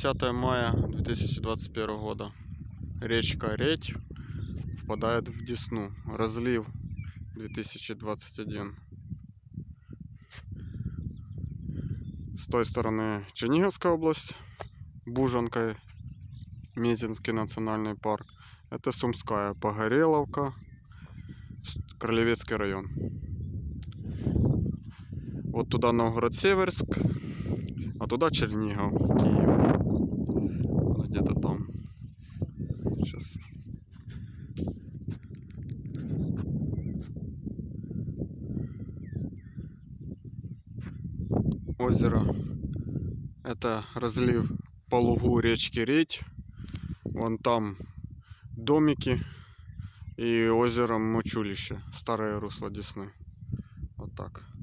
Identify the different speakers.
Speaker 1: 10 мая 2021 года. Речка Редь впадает в Десну. Разлив 2021. С той стороны Черниговская область, Бужанка, Мезенский национальный парк. Это Сумская, Погореловка, Кролевецкий район. Вот туда Новгород-Северск, а туда Чернигов, Киев. Где-то там. Сейчас. Озеро. Это разлив по лугу речки Редь. Вон там домики и озеро Мочулище, старое русло Десны. Вот так.